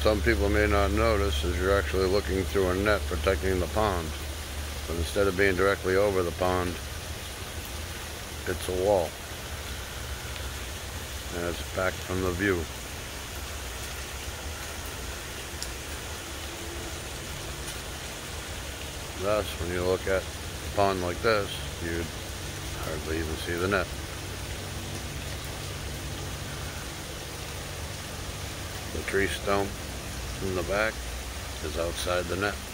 some people may not notice is you're actually looking through a net protecting the pond. But instead of being directly over the pond, it's a wall. And it's back from the view. Thus, when you look at a pond like this, you'd hardly even see the net. The tree stump in the back is outside the net.